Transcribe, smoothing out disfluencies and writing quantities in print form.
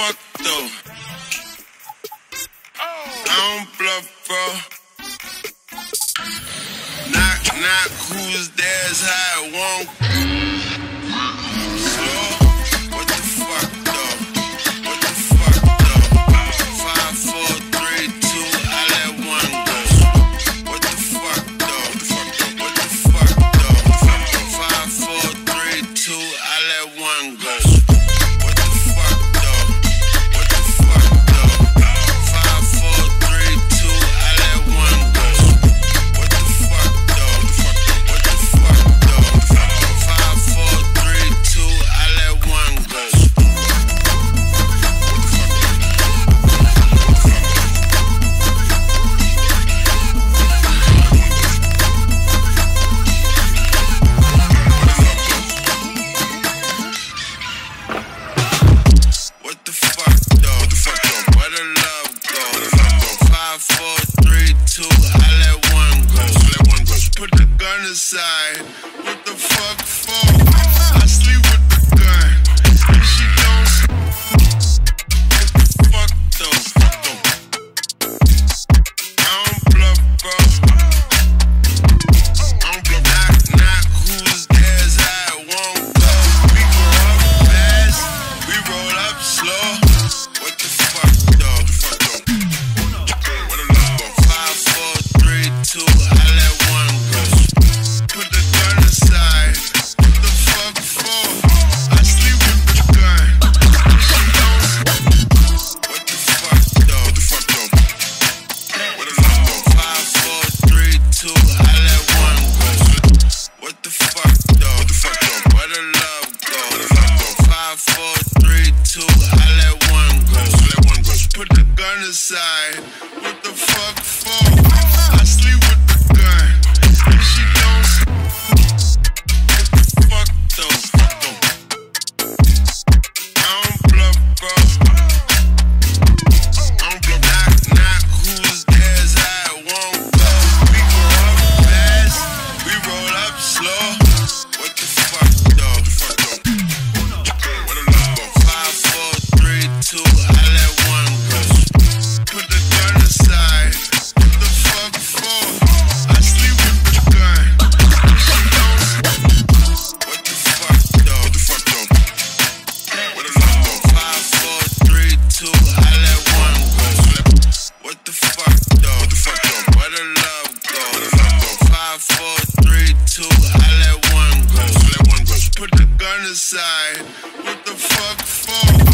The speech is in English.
fuck though? I don't bluff, bro. Knock, knock, who's there is how it won't. What the fuck though? What the fuck though? 5, 4, 3, 2, I let one go. What the fuck though? What the fuck though? 5, 4, 3, 2, I let one go. What the fuck though? What the fuck though? 5, 4, 3, 2, I let one go. What the fuck though? What the fuck though? 5, 4, 3, 2, I let one go. What the fuck though? Where the love go? 5, 4, 3, 2, I let one go. Put the gun aside. What the fuck for? I sleep with the gun. She don't. What the fuck though? I don't bluff, bro. Knock, knock, who's there is how it won't go. We grow up fast, we roll up slow. What the fuck though? What the love go? 5, 4, 3, 2, I let one go. Put the gun aside. What the fuck for? I sleep with the gun. She don't. What the fuck though? What the love go? 5, 4, 3, 2, I let one go. What the fuck though? Where the love go? 5, 4, 3, 2, I let one go. Put the gun aside. What the fuck for? I sleep with the gun. She don't. What the fuck though? I don't bluff, bro. Knock, knock, who's there is how it won't go. We grow up fast, we roll up slow. What the fuck though? What the love go? 5, 4, 3, 2, I let one go. Put the gun aside. What the fuck for? I sleep with the gun. She don't. What the fuck though? What the love go? 5, 4, 3, 2, I let one go. What the fuck though? Where the love go? 5, 4, 3, 2, I let one go. Put the gun aside. What the fuck for?